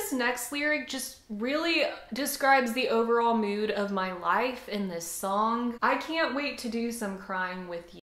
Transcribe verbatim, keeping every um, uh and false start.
this next lyric just really describes the overall mood of my life in this song. I can't wait to do some crying with you.